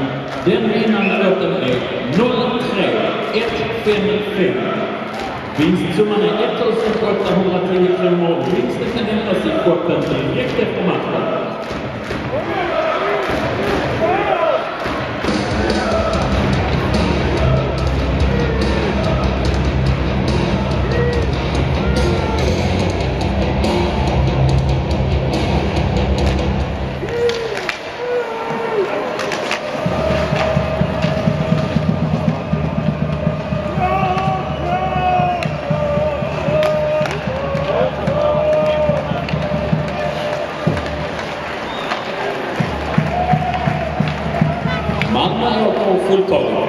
Den vinnande lotten är 03155. Vinstsumman är 1810 kronor. Vinsten kan hämtas i koppen direkt efter matchen. Malmö har fulltaget.